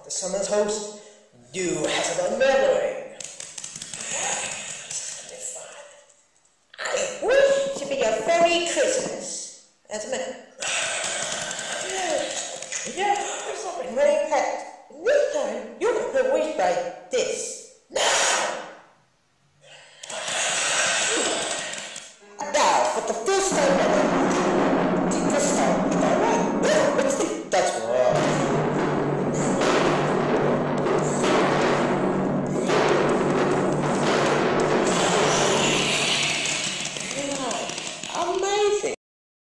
the summer's host, do has a memory. I wish to be a very Christmas. That's a minute. Yeah, there's something very packed. This time, you can wish by this.